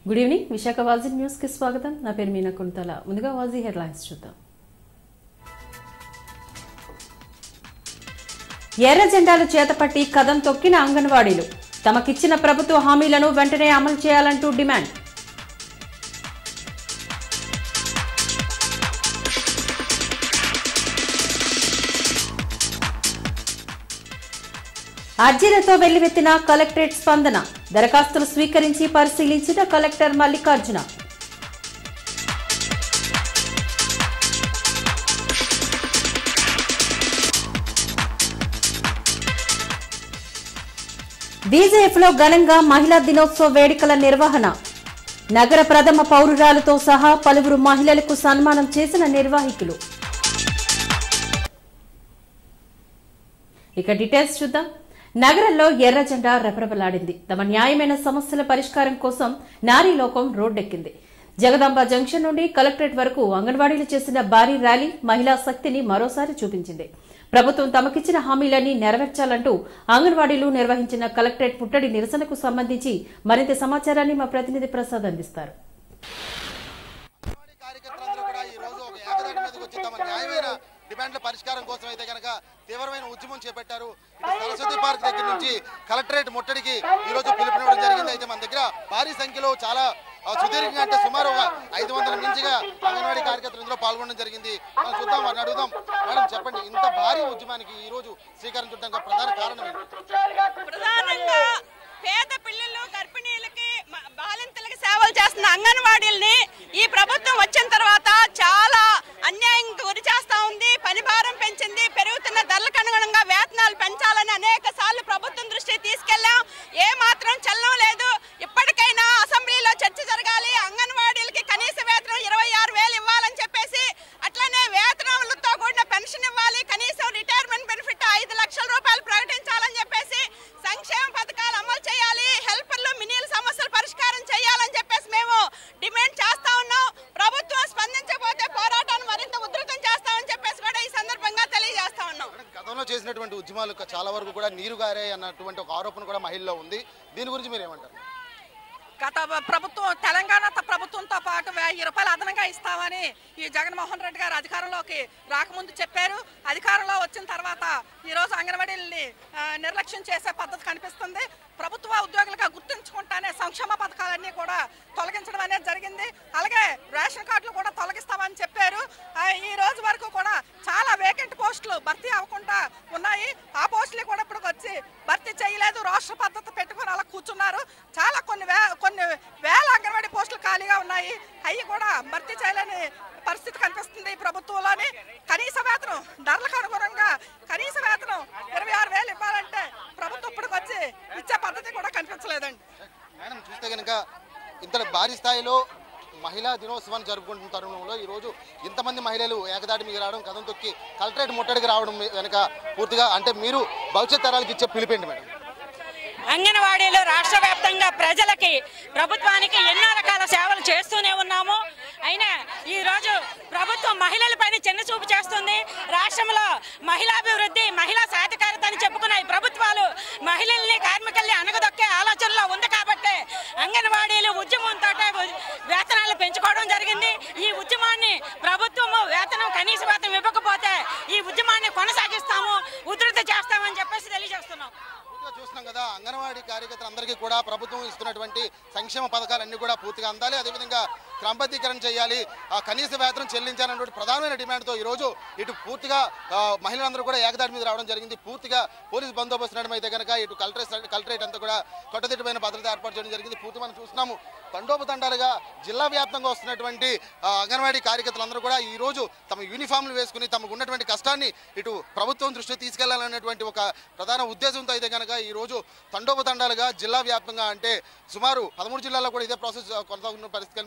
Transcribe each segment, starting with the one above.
Good evening Visakha Vaaji news కి స్వాగతం. నా పేరు మీనా కుంతల. ముందుగా వాజీ హెడ్లైన్స్ చూద్దాం. ఎర్ర జెండాలు చేతపట్టి కదం తొక్కిన అంగన్వాడీలు తమకిచ్చిన ప్రభుత్వ హామీలను వెంటనే అమలు చేయాలంటూ డిమాండ్. అర్జీలతో వెల్లువెత్తిన కలెక్టరేట్ స్పందన. దరఖాస్తులు స్వీకరించి పరిశీలించిన కలెక్టర్ మల్లికార్జున. బీజేఎఫ్ లో ఘనంగా మహిళా దినోత్సవ వేడుకల నిర్వహణ. నగర ప్రథమ పౌరురాలతో సహా పలువురు మహిళలకు సన్మానం చేసిన నిర్వాహకులు. ఇక డీటెయిల్స్ చూద్దాం. నగరంలో ఎర్ర జెండా రెపరెపలాడింది. తమ న్యాయమైన సమస్యల పరిష్కారం కోసం నారీ లోకం రోడ్డెక్కింది. జగదాంబ జంక్షన్ నుండి కలెక్టరేట్ వరకు అంగన్వాడీలు చేసిన భారీ ర్యాలీ మహిళా శక్తిని మరోసారి చూపించింది. ప్రభుత్వం తమకిచ్చిన హామీలన్నీ నెరవేర్చాలంటూ అంగన్వాడీలు నిర్వహించిన కలెక్టరేట్ ముట్టడి నిరసనకు సంబంధించి మరింత సమాచారాన్ని మా ప్రతినిధి ప్రసాద్ అందిస్తారు. డిమాండ్ల పరిష్కారం కోసం అయితే కనుక తీవ్రమైన ఉద్యమం చేపట్టారు. ఇటు సరస్వతి పార్క్ దగ్గర నుంచి కలెక్టరేట్ ముట్టడికి ఈ రోజు పిలుపునివ్వడం జరిగింది. అయితే మన దగ్గర భారీ సంఖ్యలో చాలా సుదీర్ఘంగా అంటే సుమారు 500 మించిగా అంగన్వాడీ కార్యకర్తలు ఇందులో పాల్గొనడం జరిగింది. మనం చూద్దాం, వారిని అడుగుదాం. మేడం చెప్పండి, ఇంత భారీ ఉద్యమానికి ఈ రోజు శ్రీకారం చుట్టడానికి ప్రధాన కారణం ఏంటి? ప్రధానంగా పేద పిల్లలు గర్భిణీలకి బాలింతలకి సేవలు చేస్తున్న అంగన్వాడీల్ని ఈ ప్రభుత్వం వచ్చిన తర్వాత చాలా అన్యాయం గురి చేస్తా ఉంది. పని భారం పెంచింది. పెరుగుతున్న ధరలకు అనుగుణంగా వేతనాలు పెంచాలని అనేక సార్లు ప్రభుత్వం దృష్టికి తీసుకెళ్లాం. ఏ మాత్రం చలనం లేదు. ఇప్పటికైనా అసెంబ్లీలో చర్చ జరగాలి. అంగన్వాడీలకి కనీస వేతనం 26,000 ఇవ్వాలని చెప్పేసి, అట్లనే వేతనాలతో కూడిన పెన్షన్ ఇవ్వాలి. కనీసం రిటైర్మెంట్ బెనిఫిట్ 5 లక్షల రూపాయలు ప్రకటించాలని చెప్పేసి, సంక్షేమ పథకాలు అమలు చేయాలి. హెల్పర్లు మినీల సమస్యలు పరిష్కారం చేయాలని చెప్పేసి మేము డిమాండ్ చేస్తా ఉన్నాం. ప్రభుత్వం స్పందించకపోతే పోరాటాన్ని మరింత ఉధృతం చేస్తామని చెప్పేసి కూడా ఈ సందర్భంగా తెలియజేస్తా ఉన్నాం. గతంలో చేసినటువంటి ఉద్యమాలు చాలా వరకు కూడా నీరు గారే అన్నటువంటి ఒక ఆరోపణ కూడా మహిళల్లో ఉంది. దీని గురించి మీరు ఏమంటారు? గత ప్రభుత్వం తెలంగాణ ప్రభుత్వంతో పాటు 1000 రూపాయలు అదనంగా ఇస్తామని ఈ జగన్మోహన్ రెడ్డి గారు అధికారంలోకి రాకముందు చెప్పారు. అధికారంలో వచ్చిన తర్వాత ఈరోజు అంగన్వాడీలని నిర్లక్ష్యం చేసే పద్ధతి కనిపిస్తుంది. ప్రభుత్వ ఉద్యోగులుగా గుర్తించుకుంటానే సంక్షేమ పథకాలన్నీ కూడా తొలగించడం అనేది జరిగింది. అలాగే రేషన్ కార్డులు కూడా తొలగిస్తామని చెప్పారు. ఈ రోజు వరకు కూడా చాలా వేకెంట్ పోస్టులు భర్తీ అవ్వకుండా ఉన్నాయి. ఆ పోస్టులు కూడా ఇప్పుడు వచ్చి భర్తీ చేయలేదు. రాష్ట్ర పద్ధతి పెట్టుకుని అలా కూర్చున్నారు. చాలా కొన్ని వేల అంగన్వాడీ పోస్టులు ఖాళీగా ఉన్నాయి. అవి కూడా భర్తీ చేయలేని పరిస్థితి కనిపిస్తుంది ఈ ప్రభుత్వంలోని. కనీస వేతనం ధరలకు అనుగుణంగా కనీస వేతనం 26,000 ఇవ్వాలంటే ప్రభుత్వం ఇప్పటికి వచ్చి ఇచ్చే పద్ధతి కూడా కనిపించలేదండి. మేడం చూస్తే కనుక ఇంత భారీ స్థాయిలో మహిళా దినోత్సవాన్ని జరుపుకుంటున్న తరుణంలో ఈరోజు ఇంతమంది మహిళలు ఏకదాటి మీద రావడం, కథం తొక్కి కలెక్టరేట్ ముట్టడికి రావడం వెనక పూర్తిగా అంటే మీరు భవిష్యత్ తరాలకు ఇచ్చే పిలిపేంటి మేడం? అంగన్వాడీలు రాష్ట్ర వ్యాప్తంగా ప్రజలకి ప్రభుత్వానికి ఎన్నో రకాల సేవలు చేస్తూనే ఉన్నాము. అయినా ఈ రోజు ప్రభుత్వం మహిళలపైన చిన్న చూపు చేస్తుంది. రాష్ట్రంలో మహిళాభివృద్ధి, మహిళా సాధికారత అని చెప్పుకున్నాయి ప్రభుత్వాలు మహిళల్ని కార్మికుల్ని అనగదొక్కే ఆలోచనలో ఉంది. కాబట్టి అంగన్వాడీలు ఉద్యమంతో వేతనాలు పెంచుకోవడం జరిగింది. ఈ ఉద్యమాన్ని ప్రభుత్వము వేతనం కనీస వేతనం ఇవ్వకపోతే ఈ ఉద్యమాన్ని కొనసాగిస్తాము, ఉధృత చేస్తామని చెప్పేసి తెలియజేస్తున్నాం. చూస్తున్నాం కదా, అంగన్వాడీ కార్యకర్తలందరికీ కూడా ప్రభుత్వం ఇస్తున్నటువంటి సంక్షేమ పథకాలన్నీ కూడా పూర్తిగా అందాలి. అదేవిధంగా క్రమబద్ధీకరణ చేయాలి, కనీస వేతనం చెల్లించాలన్నటువంటి ప్రధానమైన డిమాండ్తో ఈరోజు ఇటు పూర్తిగా మహిళలందరూ కూడా ఏకదాటి మీద రావడం జరిగింది. పూర్తిగా పోలీసు బందోబస్తు నడడం అయితే కనుక ఇటు కలెక్టరేట్ అంతా కూడా కట్టుదిట్టమైన భద్రత ఏర్పాటు చేయడం జరిగింది. పూర్తి మనం చూస్తున్నాము, తండోపతండాలుగా జిల్లా వ్యాప్తంగా వస్తున్నటువంటి అంగన్వాడీ కార్యకర్తలందరూ కూడా ఈరోజు తమ యూనిఫామ్లు వేసుకుని తమకు ఉన్నటువంటి కష్టాన్ని ఇటు ప్రభుత్వం దృష్టికి తీసుకెళ్లాలనేటువంటి ఒక ప్రధాన ఉద్దేశంతో అయితే కనుక ఈరోజు తండోపతండాలుగా జిల్లా వ్యాప్తంగా అంటే సుమారు 13 జిల్లాల్లో కూడా ఇదే ప్రాసెస్ కొనసాగుతున్న పరిస్థితి కనిపిస్తోంది.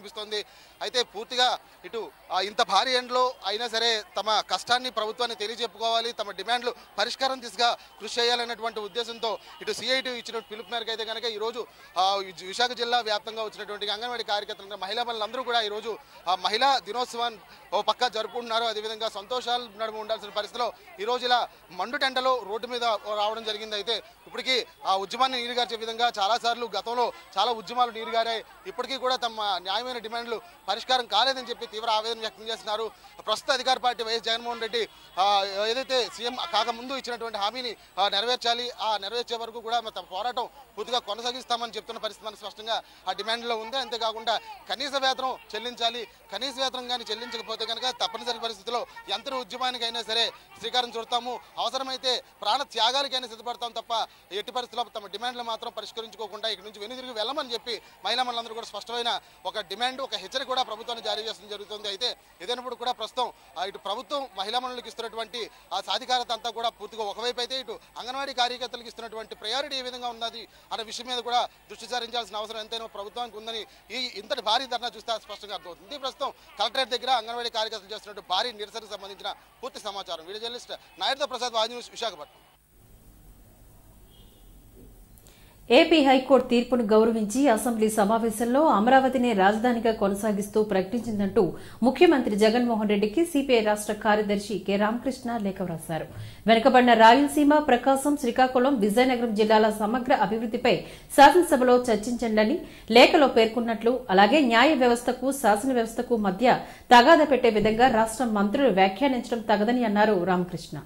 అయితే పూర్తిగా ఇటు ఇంత భారీ ఎండలో అయినా సరే తమ కష్టాన్ని ప్రభుత్వాన్ని తెలియజెప్పుకోవాలి, తమ డిమాండ్లు పరిష్కారం దిశగా కృషి చేయాలన్నటువంటి ఉద్దేశంతో ఇటు సిఐటి ఇచ్చిన పిలుపు మేరకు అయితే కనుక ఈరోజు విశాఖ జిల్లా వ్యాప్తంగా వచ్చినటువంటి అంగన్వాడీ కార్యకర్తలు మహిళలందరూ కూడా ఈరోజు మహిళా దినోత్సవాన్ని ఓ పక్క జరుపుకుంటున్నారు. అదేవిధంగా సంతోషాలు నడుము ఉండాల్సిన పరిస్థితిలో ఈరోజు ఇలా మండు టెండలో రోడ్డు మీద రావడం జరిగింది. అయితే ఇప్పటికీ ఆ ఉద్యమాన్ని నీరుగార్చే విధంగా చాలాసార్లు గతంలో చాలా ఉద్యమాలు నీరుగారాయి. ఇప్పటికీ కూడా తమ న్యాయమైన డిమాండ్లు పరిష్కారం కాలేదని చెప్పి తీవ్ర ఆవేదన వ్యక్తం చేస్తున్నారు. ప్రస్తుత అధికార పార్టీ వైఎస్ జగన్మోహన్ రెడ్డి ఏదైతే సీఎం కాకముందు ఇచ్చినటువంటి హామీని నెరవేర్చాలి, ఆ నెరవేర్చే వరకు కూడా తమ పోరాటం పూర్తిగా కొనసాగిస్తామని చెప్తున్న పరిస్థితి మనకు స్పష్టంగా ఆ డిమాండ్లో ఉంది. అంతేకాకుండా కనీస వేతనం చెల్లించాలి, కనీస వేతనం కానీ చెల్లించకపోతే కనుక తప్పనిసరి పరిస్థితిలో ఎంత ఉద్యమానికైనా సరే శ్రీకారం చుడతాము, అవసరమైతే ప్రాణ త్యాగాలకైనా సిద్ధపడతాం తప్ప ఎట్టి పరిస్థితుల్లో తమ డిమాండ్లు మాత్రం పరిష్కరించుకోకుండా ఇక్కడ నుంచి వెనుదిరిగి వెళ్ళమని చెప్పి మహిళలందరూ కూడా స్పష్టమైన ఒక డిమాండ్, ఒక హెచ్చరిక కూడా ప్రభుత్వాన్ని జారీ చేయడం జరుగుతుంది. అయితే ఏదైనప్పుడు కూడా ప్రస్తుతం ఇటు ప్రభుత్వం మహిళలకు ఇస్తున్నటువంటి ఆ సాధికారత అంతా కూడా పూర్తిగా ఒకవైపు అయితే ఇటు అంగన్వాడీ కార్యకర్తలకు ఇస్తున్నటువంటి ప్రయారిటీ ఏ విధంగా ఉన్నది అనే విషయం మీద కూడా దృష్టి సారించాల్సిన అవసరం ఎంతైనా ప్రభుత్వానికి ఉందని ఇంతటి భారీ ధర్నా చూస్తే స్పష్టంగా అర్థమవుతుంది. ప్రస్తుతం కలెక్టరేట్ దగ్గర అంగన్వాడీ కార్యకర్తలు చేస్తున్నట్టు భారీ నిరసనకు సంబంధించిన పూర్తి సమాచారం. వీడియో జర్నలిస్ట్ నాయుడుతో Prasad, Vaaz news, Visakhapatnam. AP high court తీర్పును గౌరవించి అసెంబ్లీ సమావేశంలో అమరావతినే రాజధానిగా కొనసాగిస్తూ ప్రకటించిందంటూ ముఖ్యమంత్రి జగన్మోహన్ రెడ్డికి సిపిఐ రాష్ట కార్యదర్శి కె రామకృష్ణ లేఖ రాశారు. వెనుకబడిన రాయలసీమ, ప్రకాశం, శ్రీకాకుళం, విజయనగరం జిల్లాల సమగ్ర అభివృద్దిపై శాసనసభలో చర్చించండని లేఖలో పేర్కొన్నట్లు, అలాగే న్యాయ వ్యవస్థకు, శాసన వ్యవస్థకు మధ్య తగాదా పెట్టే విధంగా రాష్ట మంత్రులు వ్యాఖ్యానించడం తగదని అన్నారు రామకృష్ణ.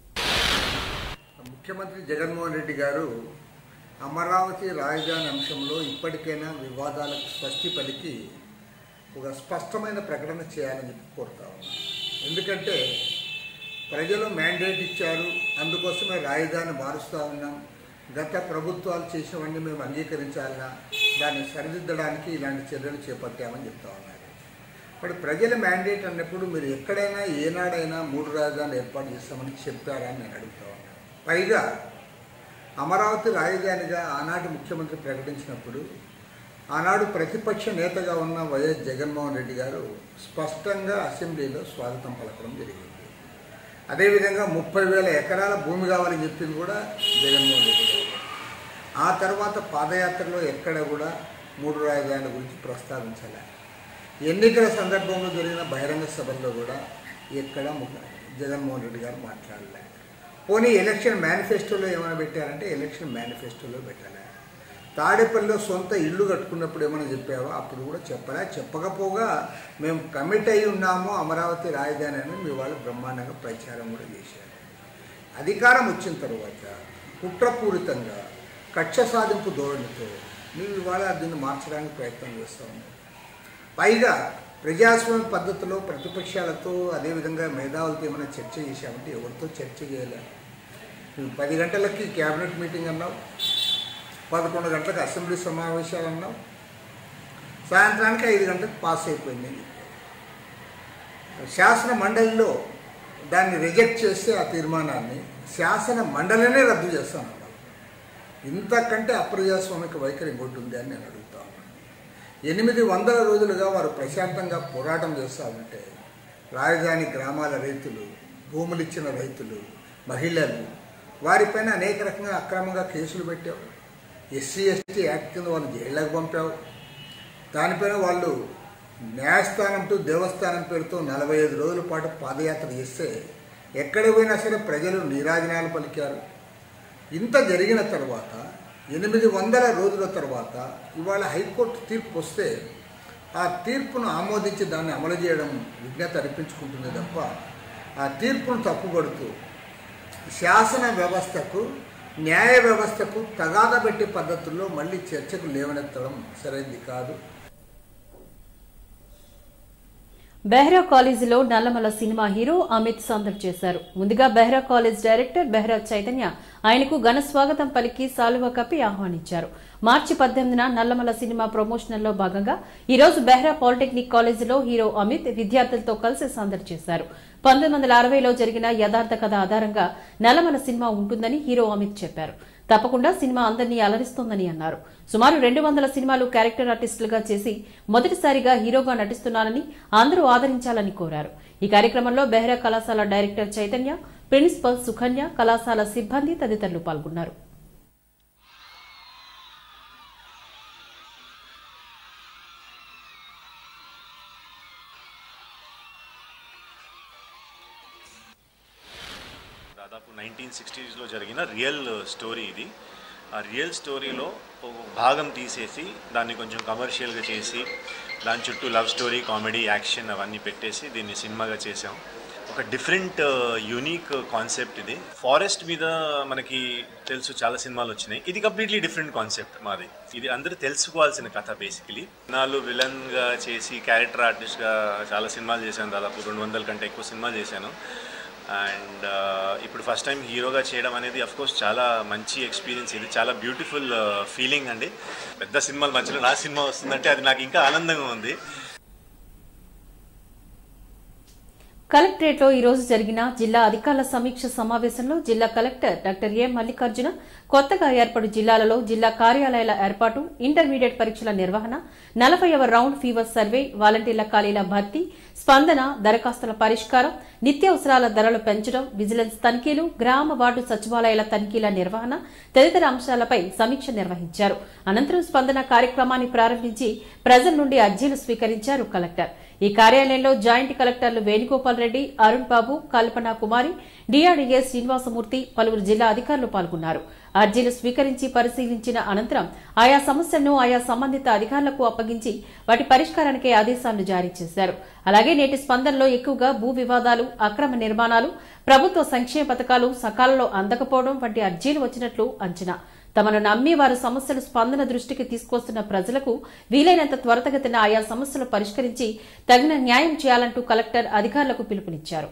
ముఖ్యమంత్రి జగన్మోహన్ రెడ్డి గారు అమరావతి రాజధాని అంశంలో ఇప్పటికైనా వివాదాలకు స్పష్టి పలికి ఒక స్పష్టమైన ప్రకటన చేయాలని కోరుతా ఉన్నాను. ఎందుకంటే ప్రజలు మ్యాండేట్ ఇచ్చారు, అందుకోసమే రాజధాని మారుస్తూ ఉన్నాం, గత ప్రభుత్వాలు చేసినవన్నీ మేము అంగీకరించాలన్నా దాన్ని సరిదిద్దడానికి ఇలాంటి చర్యలు చేపట్టామని చెప్తా ఉన్నారు. ఇప్పుడు ప్రజల మ్యాండేట్ అన్నప్పుడు మీరు ఎక్కడైనా ఏనాడైనా 3 రాజధానులు ఏర్పాటు చేస్తామని చెప్పారా అని నేను అడుగుతా ఉన్నాను. పైగా అమరావతి రాజధానిగా ఆనాటి ముఖ్యమంత్రి ప్రకటించినప్పుడు ఆనాడు ప్రతిపక్ష నేతగా ఉన్న వైఎస్ జగన్మోహన్ రెడ్డి గారు స్పష్టంగా అసెంబ్లీలో స్వాగతం పలకడం జరిగింది. అదేవిధంగా 30,000 ఎకరాల భూమి కావాలని చెప్పింది కూడా జగన్మోహన్ రెడ్డి గారు. ఆ తర్వాత పాదయాత్రలో ఎక్కడ కూడా 3 రాజధానుల గురించి ప్రస్తావించాలి. ఎన్నికల సందర్భంలో జరిగిన బహిరంగ సభల్లో కూడా ఎక్కడ జగన్మోహన్ రెడ్డి గారు మాట్లాడలే. పోనీ ఎలక్షన్ మేనిఫెస్టోలో ఏమైనా పెట్టారంటే ఎలక్షన్ మేనిఫెస్టోలో పెట్టాలి. తాడేపల్లిలో సొంత ఇల్లు కట్టుకున్నప్పుడు ఏమైనా చెప్పావో అప్పుడు కూడా చెప్పలే. చెప్పకపోగా మేము కమిట్ అయి ఉన్నాము అమరావతి రాజధాని అని మీ వాళ్ళు బ్రహ్మాండంగా ప్రచారం కూడా చేశారు. అధికారం వచ్చిన తర్వాత కుట్రపూరితంగా కక్ష సాధింపు ధోరణితో మేము ఇవాళ దీన్ని మార్చడానికి ప్రయత్నం చేస్తూ ఉన్నాం. పైగా ప్రజాస్వామ్య పద్ధతిలో ప్రతిపక్షాలతో అదేవిధంగా మేధావులతో ఏమైనా చర్చ చేశామంటే ఎవరితో చర్చ చేయలేదు. 10 గంటలకి క్యాబినెట్ మీటింగ్ అన్నావు, 11 గంటలకు అసెంబ్లీ సమావేశాలు అన్నావు, సాయంత్రానికి 5 గంటలకు పాస్ అయిపోయింది. శాసన మండలిలో దాన్ని రిజెక్ట్ చేస్తే ఆ తీర్మానాన్ని శాసన మండలినే రద్దు చేస్తానన్నావు. ఇంతకంటే అప్రజాస్వామిక వైఖరి ఇంకోటి ఉంది అని నేను అడుగుతా ఉన్నాను. 800 రోజులుగా వారు ప్రశాంతంగా పోరాటం చేస్తూ ఉంటే రాజధాని గ్రామాల రైతులు, భూములు ఇచ్చిన రైతులు, మహిళలు వారిపైన అనేక రకంగా అక్రమంగా కేసులు పెట్టావు. ఎస్సీ ఎస్టీ యాక్ట్ కింద వాళ్ళు జైళ్ళకు పంపావు. దానిపైన వాళ్ళు న్యాయస్థానం టు దేవస్థానం పేరుతో 45 రోజుల పాటు పాదయాత్ర చేస్తే ఎక్కడ పోయినా సరే ప్రజలు నీరాజనాలు పలికారు. ఇంత జరిగిన తర్వాత 800 రోజుల తర్వాత ఇవాళ హైకోర్టు తీర్పు వస్తే ఆ తీర్పును ఆమోదించి దాన్ని అమలు చేయడం విజ్ఞత అర్పించుకుంటుంది తప్ప ఆ తీర్పును తప్పుపడుతూ శాసన వ్యవస్థకు, న్యాయ వ్యవస్థకు తగాదా పెట్టే పద్ధతుల్లో మళ్ళీ చర్చకు లేవనెత్తడం సరైనది కాదు. బెహ్రా కాలేజీలో నల్లమల సినిమా హీరో అమిత్ సందడి చేశారు. ముందుగా బెహ్రా కాలేజ్ డైరెక్టర్ బెహ్రా చైతన్య ఆయనకు ఘన స్వాగతం పలికి సాలువా కప్పి ఆహ్వానించారు. మార్చి 18న నల్లమల సినిమా ప్రమోషనల్లో భాగంగా ఈ రోజు బెహ్రా పాలిటెక్నిక్ కాలేజీలో హీరో అమిత్ విద్యార్థులతో కలిసి సందడి చేశారు. 1960లో జరిగిన యథార్థ కథ ఆధారంగా నల్లమల సినిమా ఉంటుందని హీరో అమిత్ చెప్పారు. తప్పకుండా సినిమా అందరినీ అలరిస్తోందని అన్నారు. సుమారు 200 సినిమాలు క్యారెక్టర్ ఆర్టిస్టులుగా చేసి మొదటిసారిగా హీరోగా నటిస్తున్నానని అందరూ ఆదరించాలని కోరారు. ఈ కార్యక్రమంలో బెహ్రా కళాశాల డైరెక్టర్ చైతన్య, ప్రిన్సిపల్ సుకన్య, కళాశాల సిబ్బంది తదితరులు పాల్గొన్నారు. దాదాపు 1960s జరిగిన రియల్ స్టోరీ ఇది. ఆ రియల్ స్టోరీలో ఒక భాగం తీసేసి దాన్ని కొంచెం కమర్షియల్గా చేసి దాని చుట్టూ లవ్ స్టోరీ, కామెడీ, యాక్షన్ అవన్నీ పెట్టేసి దీన్ని సినిమాగా చేసాం. ఒక డిఫరెంట్ యూనిక్ కాన్సెప్ట్ ఇది. ఫారెస్ట్ మీద మనకి తెలుసు చాలా సినిమాలు వచ్చినాయి, ఇది కంప్లీట్లీ డిఫరెంట్ కాన్సెప్ట్ మాది. ఇది అందరూ తెలుసుకోవాల్సిన కథ. బేసికలీ నాలుగు విలన్గా చేసి క్యారెక్టర్ ఆర్టిస్ట్గా చాలా సినిమాలు చేశాను, దాదాపు 200 కంటే ఎక్కువ సినిమాలు చేశాను. అండ్ ఇప్పుడు ఫస్ట్ టైం హీరోగా చేయడం అనేది అఫ్కోర్స్ చాలా మంచి ఎక్స్పీరియన్స్. ఇది చాలా బ్యూటిఫుల్ ఫీలింగ్ అండి. పెద్ద సినిమాల మధ్యలో నా సినిమా వస్తుందంటే అది నాకు ఇంకా ఆనందంగా ఉంది. కలెక్టరేట్లో ఈ రోజు జరిగిన జిల్లా అధికారుల సమీక్ష సమావేశంలో జిల్లా కలెక్టర్ డాక్టర్ ఏ మల్లికార్జున కొత్తగా ఏర్పడు జిల్లాలలో జిల్లా కార్యాలయాల ఏర్పాటు, ఇంటర్మీడియట్ పరీక్షల నిర్వహణ, 40వ రౌండ్ ఫీవర్ సర్వే, వాలంటీర్ల ఖాళీల భర్తీ, స్పందన, దరఖాస్తుల పరిష్కారం, నిత్యావసరాల ధరలు పెంచడం, విజిలెన్స్ తనిఖీలు, గ్రామ వార్డు సచివాలయాల తనిఖీల నిర్వహణ తదితర అంశాలపై సమీక్ష నిర్వహించారు. అనంతరం స్పందన కార్యక్రమాన్ని ప్రారంభించి ప్రజల నుండి అర్జీలు స్వీకరించారు కలెక్టర్. ఈ కార్యాలయంలో జాయింట్ కలెక్టర్లు వేణుగోపాల్ రెడ్డి, అరుణ్ బాబు, కల్పనా కుమారి, డిఆర్డీఏ శ్రీనివాసమూర్తి, పలువురు జిల్లా అధికారులు పాల్గొన్నారు. అర్జీలు స్వీకరించి పరిశీలించిన అనంతరం ఆయా సమస్యలను ఆయా సంబంధిత అధికారులకు అప్పగించి వాటి పరిష్కారానికి ఆదేశాలను జారీ చేశారు. అలాగే నేటి స్పందనలో ఎక్కువగా భూ వివాదాలు, అక్రమ నిర్మాణాలు, ప్రభుత్వ సంక్షేమ పథకాలు సకాలంలో అందకపోవడం వంటి అర్జీలు వచ్చినట్లు అంచనా. తమను నమ్మి వారు సమస్యలు స్పందన దృష్టికి తీసుకొస్తున్న ప్రజలకు వీలైనంత త్వరితగతిన ఆయా సమస్యలు పరిష్కరించి తగిన న్యాయం చేయాలంటూ కలెక్టర్ అధికారులకు పిలుపునిచ్చారు.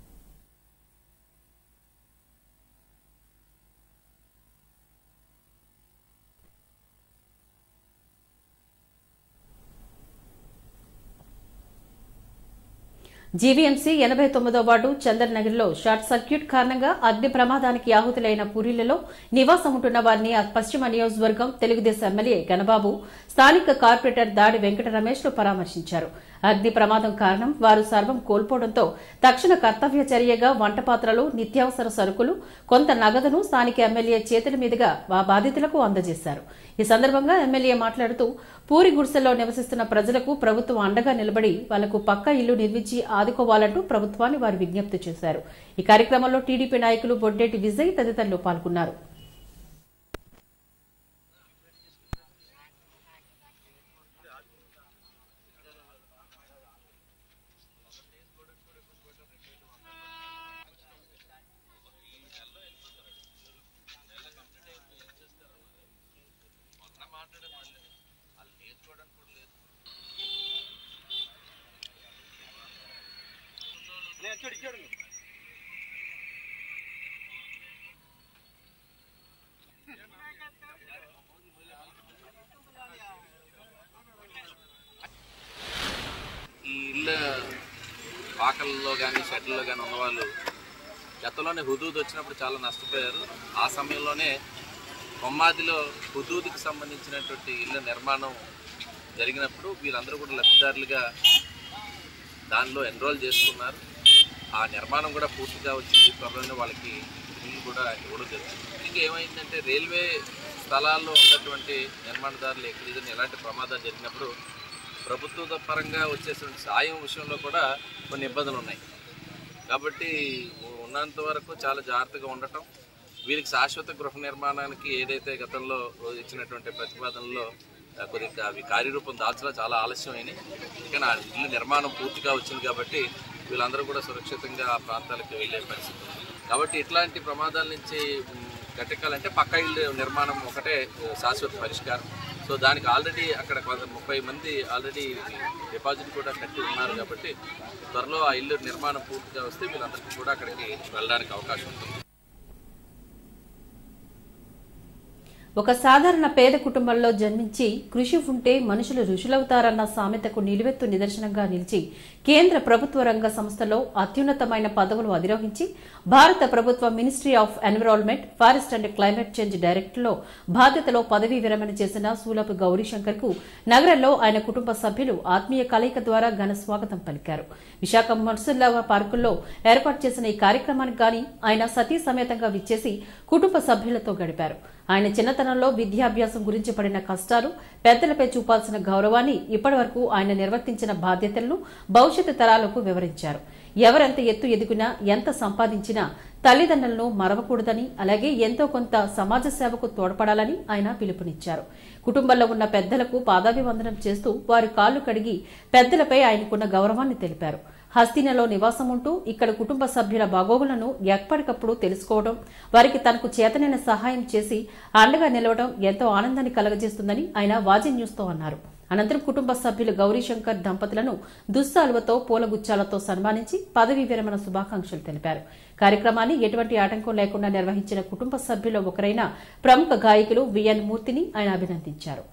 జీవీఎంసీ 89వ వార్డు చందర్నగర్లో షార్ట్ సర్క్యూట్ కారణంగా అగ్ని ప్రమాదానికి ఆహుతులైన పూరీలలో నివాసం ఉంటున్న వారిని పశ్చిమ నియోజకవర్గం తెలుగుదేశం ఎమ్మెల్యే గణబాబు, స్థానిక కార్పొరేటర్ దాడి వెంకట రమేష్లు పరామర్శించారు. అగ్ని ప్రమాదం కారణం వారు సర్వం కోల్పోవడంతో తక్షణ కర్తవ్య చర్యగా వంట పాత్రలు, నిత్యావసర సరుకులు, కొంత నగదును స్థానిక ఎమ్మెల్యే చేతుల మీదుగా ఆ బాధితులకు అందజేశారు. ఈ సందర్భంగా ఎమ్మెల్యే మాట్లాడుతూ పూరి గుడిసెల్లో నివసిస్తున్న ప్రజలకు ప్రభుత్వం అండగా నిలబడి వాళ్లకు పక్కా ఇల్లు నిర్మించి ఆదుకోవాలంటూ ప్రభుత్వాన్ని వారు విజ్ఞప్తి చేశారు. ఈ కార్యక్రమంలో టీడీపీ నాయకులు బొడ్డేటి విజయ్ తదితరులు పాల్గొన్నారు. ఈ ఇళ్ళ పాకల్లో కానీ షెడ్లలో కానీ ఉన్నవాళ్ళు గతంలోనే హుదూద్ వచ్చినప్పుడు చాలా నష్టపోయారు. ఆ సమయంలోనే కొమ్మాదిలో హుదూద్కి సంబంధించినటువంటి ఇళ్ళ నిర్మాణం జరిగినప్పుడు వీళ్ళందరూ కూడా లబ్ధిదారులుగా దానిలో ఎన్రోల్ చేసుకున్నారు. ఆ నిర్మాణం కూడా పూర్తిగా వచ్చింది. త్వరలోనే వాళ్ళకి ఇల్లు కూడా ఇవ్వడం జరుగుతుంది. ఇంకేమైందంటే రైల్వే స్థలాల్లో ఉన్నటువంటి నిర్మాణదారులు ఎక్కడైనా ఎలాంటి ప్రమాదాలు జరిగినప్పుడు ప్రభుత్వ పరంగా వచ్చేటువంటి సాయం విషయంలో కూడా కొన్ని ఇబ్బందులు ఉన్నాయి. కాబట్టి ఉన్నంత వరకు చాలా జాగ్రత్తగా ఉండటం, వీరికి శాశ్వత గృహ నిర్మాణానికి ఏదైతే గతంలో ఇచ్చినటువంటి ప్రతిపాదనలో కొద్దిగా అవి కార్యరూపం దాల్చడం చాలా ఆలస్యమైనవి. కానీ ఆ ఇల్లు నిర్మాణం పూర్తిగా వచ్చింది కాబట్టి వీళ్ళందరూ కూడా సురక్షితంగా ఆ ప్రాంతాలకు వెళ్ళే పరిస్థితి ఉంది. కాబట్టి ఇట్లాంటి ప్రమాదాల నుంచి గట్టెక్కాలంటే పక్కా ఇల్లు నిర్మాణం ఒకటే శాశ్వత పరిష్కారం. సో దానికి ఆల్రెడీ అక్కడ 30 మంది ఆల్రెడీ డిపాజిట్ కూడా కట్టి ఉన్నారు. కాబట్టి త్వరలో ఆ ఇల్లు నిర్మాణం పూర్తిగా వస్తే వీళ్ళందరికీ కూడా అక్కడికి వెళ్ళడానికి అవకాశం ఉంటుంది. ఒక సాధారణ పేద కుటుంబంలో జన్మించి కృషి ఉంటే మనుషులు ఋషులవుతారన్న సామెతకు నిలువెత్తు నిదర్శనంగా నిలిచి కేంద్ర ప్రభుత్వ రంగ సంస్థలో అత్యున్నతమైన పదవులు అధిరోహించి భారత ప్రభుత్వ ministry of environment, forest and climate change డైరెక్టర్లో బాధ్యతలో పదవీ విరమణ చేసిన సూలపు గౌరీశంకర్ కు నగరంలో ఆయన కుటుంబ సభ్యులు ఆత్మీయ కలయిక ద్వారా ఘన స్వాగతం పలికారు. విశాఖ మర్సుల్లా పార్కుల్లో ఏర్పాటు చేసిన ఈ కార్యక్రమానికి గాని ఆయన సతీ సమేతంగా విచ్చేసి కుటుంబ సభ్యులతో గడిపారు. ఆయన చిన్నతనంలో విద్యాభ్యాసం గురించి పడిన కష్టాలు, పెద్దలపై చూపాల్సిన గౌరవాన్ని, ఇప్పటివరకు ఆయన నిర్వర్తించిన బాధ్యతలను భవిష్యత్తు తరాలకు వివరించారు. ఎవరెంత ఎత్తు ఎదిగినా, ఎంత సంపాదించినా తల్లిదండ్రులను మరవకూడదని, అలాగే ఎంతో కొంత సమాజ సేవకు తోడ్పడాలని ఆయన పిలుపునిచ్చారు. కుటుంబంలో ఉన్న పెద్దలకు పాదాభివందనం చేస్తూ వారి కాళ్లు కడిగి పెద్దలపై ఆయనకున్న గౌరవాన్ని తెలిపారు. హస్తినలో నివాసం ఉంటూ ఇక్కడ కుటుంబ సభ్యుల బాగోగులను ఎప్పటికప్పుడు తెలుసుకోవడం, వారికి తనకు చేతనైన సహాయం చేసి అండగా నిలవడం ఎంతో ఆనందాన్ని కలగజేస్తుందని ఆయన వాజీ న్యూస్తో అన్నారు. అనంతరం కుటుంబ సభ్యులు గౌరీశంకర్ దంపతులను దుస్సాలువతో, పూలగుచ్చాలతో సన్మానించి పదవీ విరమణ శుభాకాంక్షలు తెలిపారు. కార్యక్రమాన్ని ఎటువంటి ఆటంకం లేకుండా నిర్వహించిన కుటుంబ సభ్యుల్లో ఒకరైన ప్రముఖ గాయకులు విఎన్ మూర్తిని ఆయన అభినందించారు.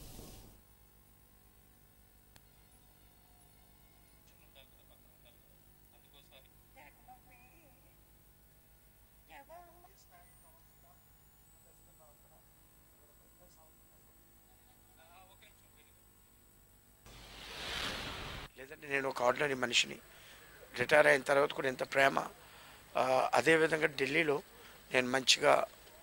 లేదంటే నేను ఒక ఆర్డినరీ మనిషిని, రిటైర్ అయిన తర్వాత కూడా ఎంత ప్రేమ. అదేవిధంగా ఢిల్లీలో నేను మంచిగా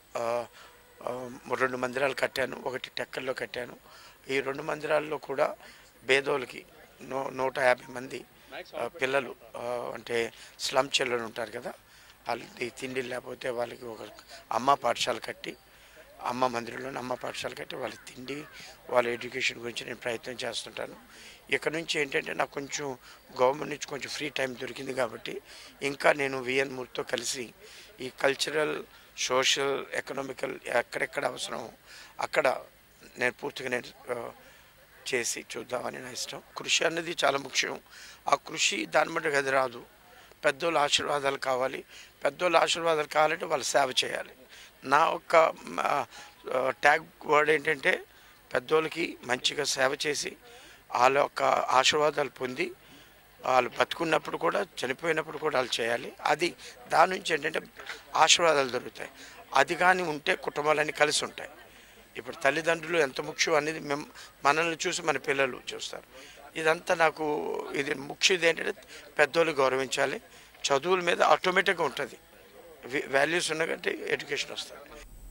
2 మందిరాలు కట్టాను, ఒకటి టెక్కల్లో కట్టాను. ఈ 2 మందిరాల్లో కూడా పేదోళ్ళకి 150 మంది పిల్లలు, అంటే స్లమ్ చిల్డ్రన్ ఉంటారు కదా, వాళ్ళకి తిండి లేకపోతే వాళ్ళకి ఒక అమ్మ పాఠశాల కట్టి, అమ్మ మందిరంలోనే అమ్మ పాఠశాల కట్టి వాళ్ళ తిండి, వాళ్ళ ఎడ్యుకేషన్ గురించి నేను ప్రయత్నం చేస్తుంటాను. ఇక్కడ నుంచి ఏంటంటే నాకు కొంచెం గవర్నమెంట్ నుంచి కొంచెం ఫ్రీ టైం దొరికింది కాబట్టి ఇంకా నేను విఎన్ మూర్తితో కలిసి ఈ కల్చరల్, సోషల్, ఎకనామికల్ ఎక్కడెక్కడ అవసరమో అక్కడ నేను పూర్తిగా నేను చేసి చూద్దామని నా ఇష్టం. కృషి అన్నది చాలా ముఖ్యం. ఆ కృషి దాని బట్టి అది రాదు. పెద్దోళ్ళ ఆశీర్వాదాలు కావాలి. పెద్దోళ్ళ ఆశీర్వాదాలు కావాలంటే వాళ్ళు సేవ చేయాలి. నా ఒక ట్యాగ్ వర్డ్ ఏంటంటే పెద్దోళ్ళకి మంచిగా సేవ చేసి వాళ్ళ యొక్క ఆశీర్వాదాలు పొంది వాళ్ళు బతుకున్నప్పుడు కూడా చనిపోయినప్పుడు కూడా వాళ్ళు చేయాలి. అది దాని నుంచి ఏంటంటే ఆశీర్వాదాలు దొరుకుతాయి. అది కానీ ఉంటే కుటుంబాలన్నీ కలిసి ఉంటాయి. ఇప్పుడు తల్లిదండ్రులు ఎంత ముఖ్యం అనేది మనల్ని చూసి మన పిల్లలు చూస్తారు. ఇదంతా నాకు ఇది ముఖ్యది ఏంటంటే పెద్దోళ్ళు గౌరవించాలి. చదువుల మీద ఆటోమేటిక్గా ఉంటుంది, వాల్యూస్ ఉన్నట్టు ఎడ్యుకేషన్ వస్తుంది.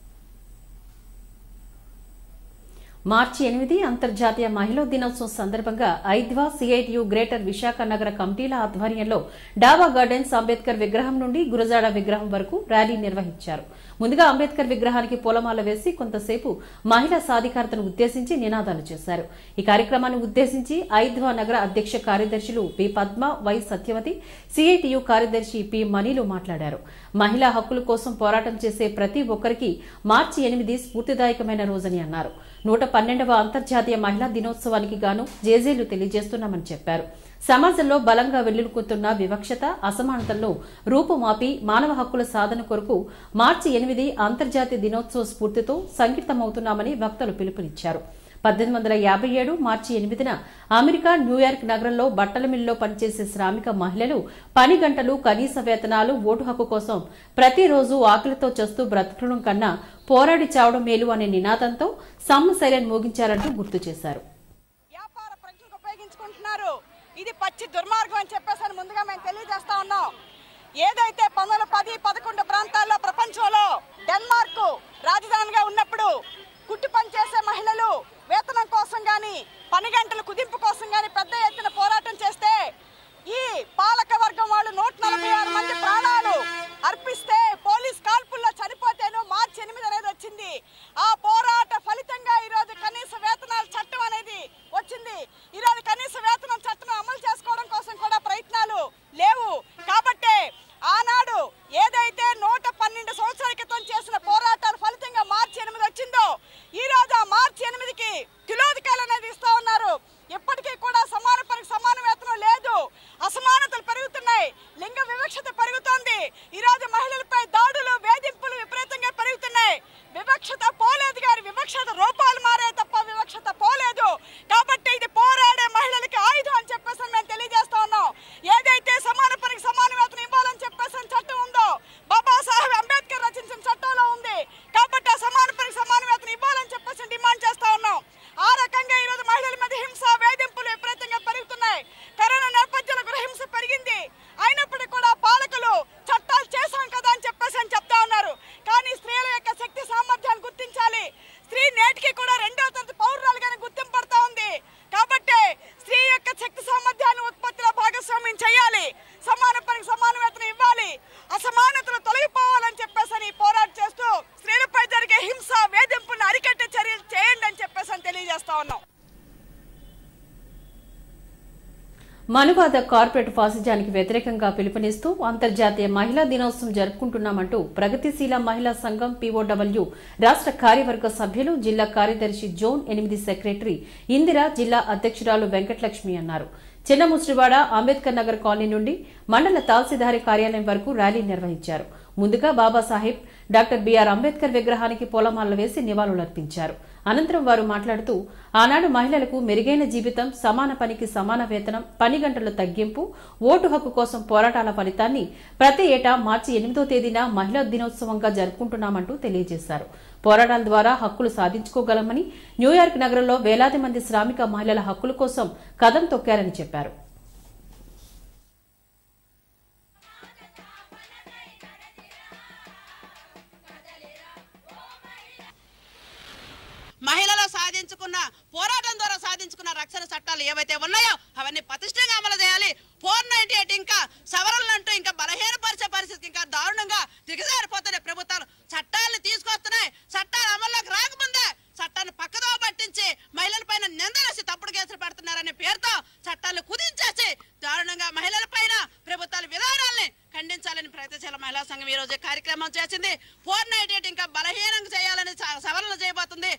మార్చి 8 అంతర్జాతీయ మహిళా దినోత్సవం సందర్భంగా ఐద్వా, సిఐటియు గ్రేటర్ విశాఖ నగర కమిటీల ఆధ్వర్యంలో డాబా గార్డెన్స్, అంబేద్కర్ విగ్రహం నుండి గురజాడ విగ్రహం వరకు ర్యాలీ నిర్వహించారు. ముందుగా అంబేద్కర్ విగ్రహానికి పూలమాల వేసి కొంతసేపు మహిళా సాధికారతను ఉద్దేశించి నినాదాలు చేశారు. ఈ కార్యక్రమాన్ని ఉద్దేశించి ఐద్వా నగర అధ్యక్ష కార్యదర్శులు P Padma, Y Satyavati, CITU కార్యదర్శి పి మనీలు మాట్లాడారు. మహిళా హక్కుల కోసం పోరాటం చేసే ప్రతి ఒక్కరికి మార్చి 8 స్ఫూర్తిదాయకమైన రోజని అన్నారు. 112వ అంతర్జాతీయ మహిళా దినోత్సవానికి గాను జేజేలు తెలియజేస్తున్నామని చెప్పారు. సమాజంలో బలంగా వెల్లువెత్తుతున్న వివక్షత, అసమానతలను రూపుమాపి మానవ హక్కుల సాధన కొరకు మార్చి 8 అంతర్జాతీయ దినోత్సవ స్ఫూర్తితో సంఘటితమవుతున్నామని వక్తలు పిలుపునిచ్చారు. 1857 మార్చి 8న అమెరికా న్యూయార్క్ నగరంలో బట్టల మిల్లులో పనిచేసే శ్రామిక మహిళలు పని గంటలు, కనీస వేతనాలు, ఓటు హక్కు కోసం ప్రతిరోజు ఆకలితో చస్తూ బ్రతకడం కన్నా పోరాడి చావడం మేలు అనే నినాదంతో సమ్మె సైరన్ మోగించారంటూ గుర్తు చేశారు. వ్యాపార ప్రజలకు ఉపయోగించుకుంటున్నారు. ఇది పచ్చి దుర్మార్గం అని చెప్పేసి ముందుగా మేము తెలియజేస్తా ఉన్నాం. ఏదైతే 1910-11 ప్రాంతాల్లో ప్రపంచంలో డెన్మార్క్ రాజధానిగా ఉన్నప్పుడు కుట్టు పనిచేసే మహిళలు వేతనం కోసం గాని, పని గంటల కుదింపు కోసం గాని పెద్ద ఎత్తున పోరాటం చేస్తే ఈ పాలక వర్గం వాళ్ళు 146 మంది ప్రాణాలు అర్పిస్తే, పోలీస్ కాల్పుల్లో చనిపోతేను మార్చి 8 అనేది వచ్చింది. ఆ పోరాట ఫలితంగా ఈరోజు కనీస వేతనాల చట్టం అనేది వచ్చింది. ఈరోజు కనీస వేతనం చట్టం అమలు చేసుకోవడం కోసం కూడా ప్రయత్నాలు లేవు. కాబట్టి ఆనాడు ఏదైతే 112 సంవత్సరాల క్రితం చేసిన పోరాటాల ఫలితంగా మార్చి 8 వచ్చిందో, ఈ రోజు ఆ మార్చి 8కి తిలోదకాలు అనేది ఇస్తా ఉన్నారు. ఎప్పటికీ కూడా సమాన పనికి సమాన వేతనం లేదు. అసమానత మనువాద కార్పొరేట్ ఫాసిజానికి వ్యతిరేకంగా పిలుపునిస్తూ అంతర్జాతీయ మహిళా దినోత్సవం జరుపుకుంటున్నామంటూ ప్రగతిశీల మహిళా సంఘం పీఓడబ్ల్యూ రాష్ట్ర కార్యవర్గ సభ్యులు జిల్లా కార్యదర్శి జోన్ 8 సెక్రటరీ ఇందిర, జిల్లా అధ్యక్షురాలు వెంకటలక్ష్మి అన్నారు. చిన్న ముస్లివాడ అంబేద్కర్ నగర్ కాలనీ నుండి మండల తహసీల్దారి కార్యాలయం వరకు ర్యాలీ నిర్వహించారు. ముందుగా బాబాసాహెబ్ డాక్టర్ బిఆర్ అంబేద్కర్ విగ్రహానికి పూలమాలలు వేసి నివాళులర్పించారు. అనంతరం వారు మాట్లాడుతూ ఆనాడు మహిళలకు మెరుగైన జీవితం, సమాన పనికి సమాన వేతనం, పని గంటల తగ్గింపు, ఓటు హక్కు కోసం పోరాటాల ఫలితాన్ని ప్రతి ఏటా మార్చి 8వ తేదీన మహిళా దినోత్సవంగా జరుపుకుంటున్నామంటూ తెలియజేశారు. పోరాటాల ద్వారా హక్కులు సాధించుకోగలమని, న్యూయార్క్ నగరంలో వేలాది మంది శ్రామిక మహిళల హక్కుల కోసం కదం తొక్కారని చెప్పారు. మహిళలు సాధించుకున్న పోరాటం ద్వారా సాధించుకున్న రక్షణ చట్టాలు ఏవైతే ఉన్నాయో అవన్నీ పటిష్టంగా అమలు చేయాలి. 498 ఇంకా సవరణలు అంటూ ఇంకా బలహీనపరిచే పరిస్థితి ఇంకా దారుణంగా దిగజారిపోతున్న ప్రభుత్వాలు చట్టాలను తీసుకొస్తున్నాయి. చట్టాలు అమల్లోకి రాకముందే చట్టాన్ని పక్కదో పట్టించి మహిళల పైన నిందలేసి తప్పుడు కేసులు పెడుతున్నారనే పేరుతో చట్టాలు కుదించేసి దారుణంగా మహిళల పైన ప్రభుత్వాల విధానాల్ని ఖండించాలని ప్రగతిశీల మహిళా సంఘం ఈ రోజు కార్యక్రమం చేసింది. 498 ఇంకా బలహీనం చేయాలని సవరణలు చేయబోతుంది.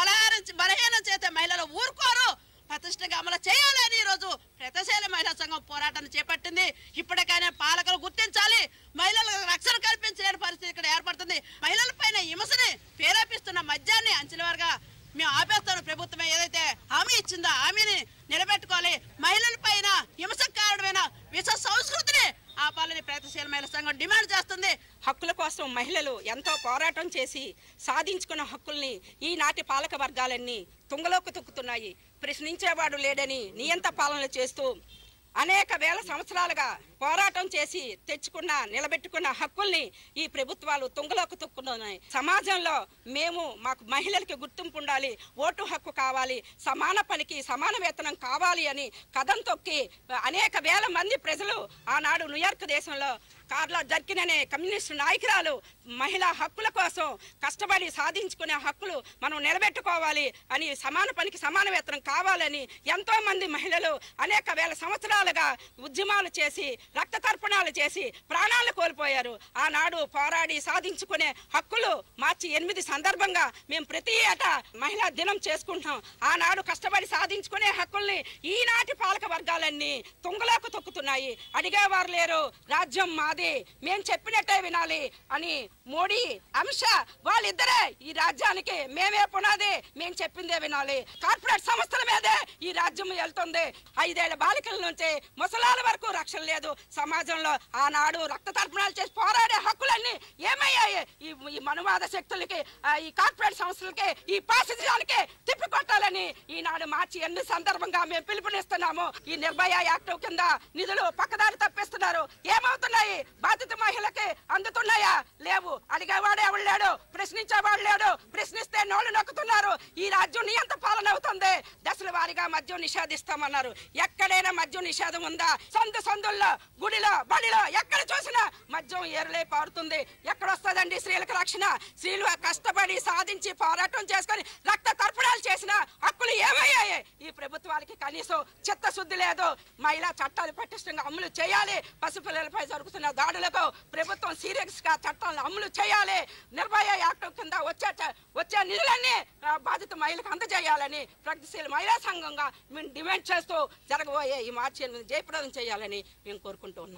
బలహీనం చేస్తే మహిళలు ఊరుకోరు, ప్రతిష్టగా అమలు చేయాలని ఈ రోజు ప్రగతిశీల మహిళా సంఘం పోరాటాన్ని చేపట్టింది. ఇప్పటికైనా పాలకులు గుర్తించాలి, మహిళలకు రక్షణ కల్పించలేని పరిస్థితి ఇక్కడ ఏర్పడుతుంది. మహిళల పైన హింసని ప్రేరేపిస్తున్న మద్యాన్ని అంచెలవారుగా మేము ఆపేస్తాను. ప్రభుత్వం ఏదైతే హామీ ఇచ్చిందో హామీని నిలబెట్టుకోవాలి. మహిళల పైన హింసకు కారణమైన విష సంస్కృతిని ఆపాలని ప్రగతిశీల మహిళా సంఘం డిమాండ్ చేస్తుంది. హక్కుల కోసం మహిళలు ఎంతో పోరాటం చేసి సాధించుకున్న హక్కుల్ని ఈనాటి పాలక వర్గాలన్నీ తుంగలోకి తొక్కుతున్నాయి. ప్రశ్నించేవాడు లేడని నియంత పాలనలు చేస్తూ అనేక వేల సంవత్సరాలుగా పోరాటం చేసి తెచ్చుకున్న నిలబెట్టుకున్న హక్కుల్ని ఈ ప్రభుత్వాలు తుంగలోకి తొక్కుతున్నాయి. సమాజంలో మాకు మహిళలకి గుర్తింపు ఉండాలి, ఓటు హక్కు కావాలి, సమాన పనికి సమాన వేతనం కావాలి అని కదం తొక్కి అనేక వేల మంది ప్రజలు ఆనాడు న్యూయార్క్ దేశంలో కార్లా జర్కిన్ అనే కమ్యూనిస్టు నాయకురాలు మహిళా హక్కుల కోసం కష్టపడి సాధించుకునే హక్కులు మనం నిలబెట్టుకోవాలి అని, సమాన పనికి సమాన వేతనం కావాలని ఎంతో మంది మహిళలు అనేక వేల సంవత్సరాలుగా ఉద్యమాలు చేసి రక్త తర్పణాలు చేసి ప్రాణాలు కోల్పోయారు. ఆనాడు పోరాడి సాధించుకునే హక్కులు మార్చి 8 సందర్భంగా మేము ప్రతి ఏటా మహిళా దినం చేసుకుంటున్నాం. ఆనాడు కష్టపడి సాధించుకునే హక్కుల్ని ఈనాటి పాలక వర్గాలన్నీ తుంగలోకి తొక్కుతున్నాయి. అడిగేవారు లేరు, రాజ్యం మాది, మేము చెప్పినట్టే వినాలి అని మోడీ, అమిత్ షా వాళ్ళిద్దరే ఈ రాజ్యానికి మేమే పునాది, మేము చెప్పిందే వినాలి. కార్పొరేట్ సంస్థల మీదే ఈ రాజ్యం వెళ్తుంది. 5 ఏళ్ల బాలికల నుంచి ముసలాల వరకు రక్షణ లేదు సమాజంలో. ఆనాడు రక్త తర్పణాలు చేసి పోరాడే హక్కులన్నీ ఏమయ్యాయి? ఈ మనువాద శక్తులకి, ఈ కార్పొరేట్ సంస్థలకి, ఈ పాసిజానికి తిప్పికొట్టాలని ఈనాడు మార్చి 8 సందర్భంగా మేము పిలుపునిస్తున్నాము. ఈ నిర్భయ యాక్ట్ కింద నిధులు పక్కదారి తప్పిస్తున్నారు. ఏమవుతున్నాయి? బాధిత మహిళకి అందుతున్నాయా? లేవు. అడిగేవాడు ఎవడు లేడు, ప్రశ్నించేవాడు లేడు. ప్రశ్నిస్తే నోళ్లు నొక్కుతున్నారు. ఈ రాజ్యం నియంత పాలన అవుతుంది. దశల వారీగా మద్యం నిషేధిస్తామన్నారు. ఎక్కడైనా మద్యం నిషేధం ఉందా? సందుల్లో, గుడిలో, బడిలో ఎక్కడ చూసినా మద్యం ఏరులే పారుతుంది. ఎక్కడొస్తుందండి స్త్రీలకు రక్షణ? స్త్రీలు కష్టపడి సాధించి పోరాటం చేసుకుని రక్త తర్పణాలు చేసిన హక్కులు ఏమయ్యాయి? ఈ ప్రభుత్వానికి కనీసం చిత్తశుద్ధి లేదు. మహిళా చట్టాలు పటిష్టంగా అమలు చేయాలి. పసిపిల్లలపై జరుగుతున్న దాడులకు ప్రభుత్వం సీరియస్ గా చట్టాలను అమలు చేయాలి. నిర్భయ యాక్ట్ కింద వచ్చే నిధులన్నీ బాధిత మహిళలకు అందజేయాలని ప్రగతిశీల మహిళా సంఘంగా మేము డిమాండ్ చేస్తూ జరగబోయే ఈ మార్చి 8 జయప్రదం చేయాలని మేము కోరుకుంటూ ఉన్నాం.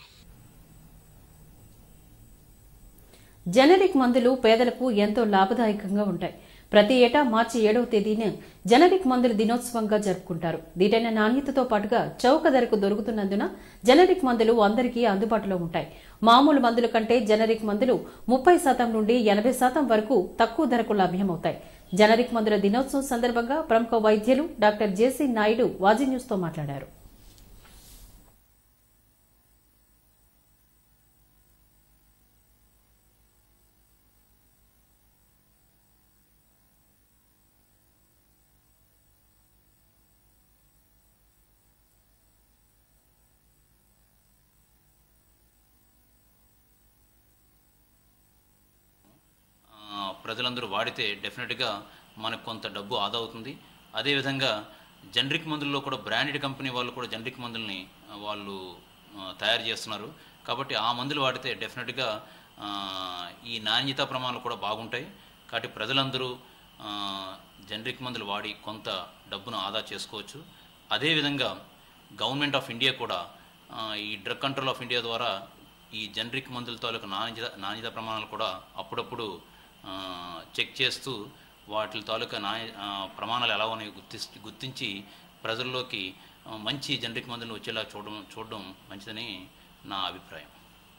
జనరిక్ మందులు పేదలకు ఎంతో లాభదాయకంగా ఉంటాయి. ప్రతి ఏటా మార్చి 7వ తేదీన జనరిక్ మందుల దినోత్సవంగా జరుపుకుంటారు. దీటైన నాణ్యతతో పాటుగా చౌక ధరకు దొరుకుతున్నందున జనరిక్ మందులు అందరికీ అందుబాటులో ఉంటాయి. మామూలు మందుల కంటే జనరిక్ మందులు 30% నుండి 80% వరకు తక్కువ ధరకు లభ్యమవుతాయి. జనరిక్ మందుల దినోత్సవం సందర్భంగా ప్రముఖ వైద్యులు doctor JC Naidu Vaaji news తో మాట్లాడారు. ప్రజలందరూ వాడితే డెఫినెట్గా మనకు కొంత డబ్బు ఆదా అవుతుంది. అదేవిధంగా జనరిక్ మందుల్లో కూడా బ్రాండెడ్ కంపెనీ వాళ్ళు కూడా జనరిక్ మందుల్ని వాళ్ళు తయారు చేస్తున్నారు. కాబట్టి ఆ మందులు వాడితే డెఫినెట్గా ఈ నాణ్యతా ప్రమాణాలు కూడా బాగుంటాయి. కాబట్టి ప్రజలందరూ జనరిక్ మందులు వాడి కొంత డబ్బును ఆదా చేసుకోవచ్చు. అదేవిధంగా గవర్నమెంట్ ఆఫ్ ఇండియా కూడా ఈ డ్రగ్ కంట్రోల్ ఆఫ్ ఇండియా ద్వారా ఈ జనరిక్ మందుల తాలూకు నాణ్యత ప్రమాణాలు కూడా అప్పుడప్పుడు చెక్ చేస్తూ వాటి తాలూకా ప్రమాణాలు ఎలా ఉన్నాయో గుర్తించి ప్రజల్లోకి మంచి జనరిక్ మందులను వచ్చేలా చూడడం మంచిదని నా అభిప్రాయం.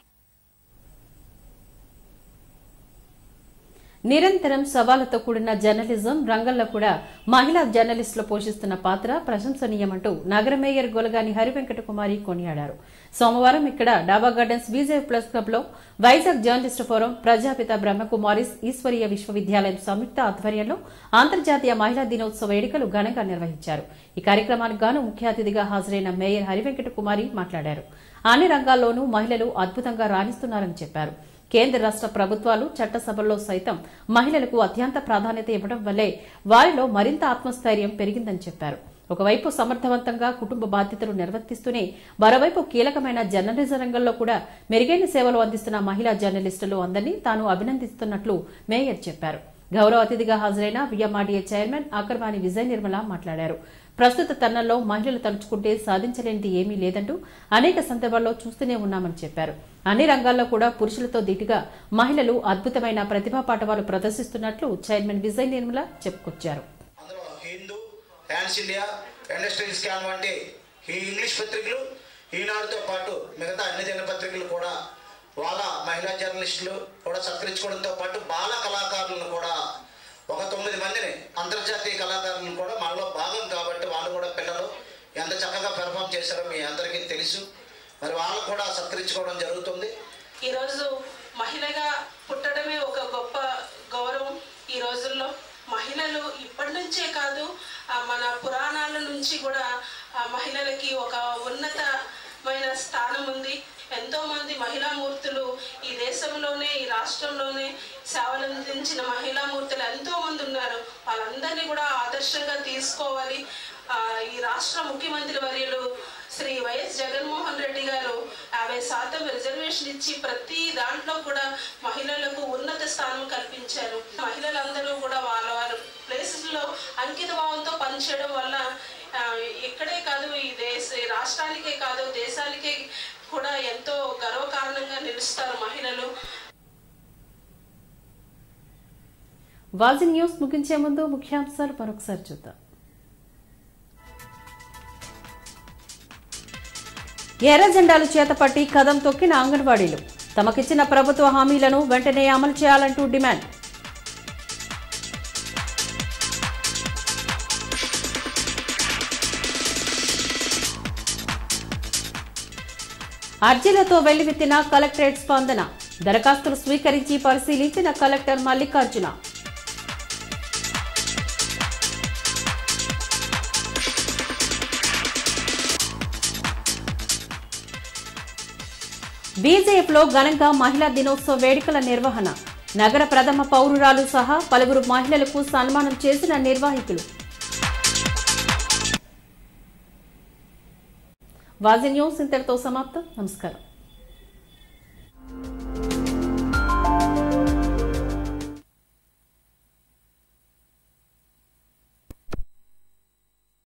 నిరంతరం సవాళ్లతో కూడిన జర్నలిజం రంగంలో కూడా మహిళా జర్నలిస్టులు పోషిస్తున్న పాత్ర ప్రశంసనీయమంటూ నగర మేయర్ గొలగాని హరివెంకట కుమారి కొనియాడారు. సోమవారం ఇక్కడ డాబా గార్డెన్స్ విజయ్ ప్లస్ క్లబ్ లో వైజాగ్ జర్నలిస్టు ఫోరం, ప్రజాపిత బ్రహ్మకుమారిస్ ఈశ్వరీయ విశ్వవిద్యాలయం సంయుక్త ఆధ్వర్యంలో అంతర్జాతీయ మహిళా దినోత్సవ వేడుకలు ఘనంగా నిర్వహించారు. ఈ కార్యక్రమానికి గాను ముఖ్య అతిథిగా హాజరైన మేయర్ హరివెంకట కుమారి మాట్లాడారు. అన్ని రంగాల్లోనూ మహిళలు అద్భుతంగా రాణిస్తున్నారని చెప్పారు. కేంద్ర రాష్ట్ర ప్రభుత్వాలు చట్టసభల్లో సైతం మహిళలకు అత్యంత ప్రాధాన్యత ఇవ్వడం వల్లే వారిలో మరింత ఆత్మస్థైర్యం పెరిగిందని చెప్పారు. ఒకవైపు సమర్థవంతంగా కుటుంబ బాధ్యతలు నిర్వర్తిస్తూనే మరోవైపు కీలకమైన జర్నలిజం రంగంలో కూడా మెరుగైన సేవలు అందిస్తున్న మహిళా జర్నలిస్టులు అందరినీ తాను అభినందిస్తున్నట్లు మేయర్ చెప్పారు. గౌరవ అతిథిగా హాజరైన విఎంఆర్డీఏ చైర్మన్ ఆకర్వాణి విజయ నిర్మల మాట్లాడారు. ప్రస్తుత తరుణంలో మహిళలు తలుచుకుంటే సాధించలేనిది ఏమీ లేదంటూ అనేక సందర్భాల్లో చూస్తూనే ఉన్నామని చెప్పారు. అన్ని రంగాల్లో కూడా పురుషులతో ధీటుగా మహిళలు అద్భుతమైన ప్రతిభా పాఠవాలు ప్రదర్శిస్తున్నట్లు చైర్మన్ విజయ నిర్మల చెప్పుకొచ్చారు. ఇంగ్లీష్ పత్రికలు ఈనాడుతో పాటు మిగతా అన్ని దినపత్రికలు కూడా వాళ్ళ మహిళా జర్నలిస్టులు కూడా సత్కరించుకోవడంతో పాటు బాల కళాకారులను కూడా ఒక 9 మందిని అంతర్జాతీయ కళాకారులను కూడా మనలో భాగం కాబట్టి వాళ్ళు కూడా పిల్లలు ఎంత చక్కగా పెర్ఫామ్ చేశారో మీ అందరికీ తెలుసు. మరి వాళ్ళు కూడా సత్కరించుకోవడం జరుగుతుంది. ఈరోజు మహిళగా పుట్టడమే ఒక గొప్ప గౌరవం. ఈ రోజుల్లో మహిళలు ఇప్పటి నుంచే కాదు, మన పురాణాల నుంచి కూడా మహిళలకి ఒక ఉన్నతమైన స్థానం ఉంది. ఎంతో మంది మహిళామూర్తులు ఈ దేశంలోనే, ఈ రాష్ట్రంలోనే సేవలందించిన మహిళామూర్తులు ఎంతో మంది ఉన్నారు. వాళ్ళందరినీ కూడా ఆదర్శంగా తీసుకోవాలి. ఈ రాష్ట్ర ముఖ్యమంత్రి వర్యులు శ్రీ వైఎస్ జగన్మోహన్ రెడ్డి గారు 50% రిజర్వేషన్ ఇచ్చి ప్రతి దాంట్లో కూడా మహిళలకు ఉన్నత స్థానం కల్పించారు. మహిళలందరూ కూడా వాళ్ళ వారి ప్లేసెస్లో అంకిత భావంతో పనిచేయడం వల్ల ఇక్కడే కాదు, ఈ రాష్ట్రానికే కాదు దేశానికే కూడా ఎంతో గర్వకారణంగా నిలుస్తారు మహిళలు. వాజీ న్యూస్ ముగించే ముందు ముఖ్యాంశాలు మరొకసారి చూద్దాం. ఎర్ర జెండాలు చేతపట్టి కదం తొక్కిన అంగన్వాడీలు, తమకిచ్చిన ప్రభుత్వ హామీలను వెంటనే అమలు చేయాలంటూ డిమాండ్. అర్జీలతో వెల్లువెత్తిన కలెక్టరేట్ స్పందన, దరఖాస్తులు స్వీకరించి పరిశీలించిన కలెక్టర్ మల్లికార్జున. బీజేపీలో ఘనంగా మహిళా దినోత్సవ వేడుకల నిర్వహణ, నగర ప్రథమ పౌరురాలు సహా పలువురు మహిళలకు సన్మానం చేసిన నిర్వాహకులు. వాజీ న్యూస్ ఇంతటితో సమాప్తం. నమస్కారం.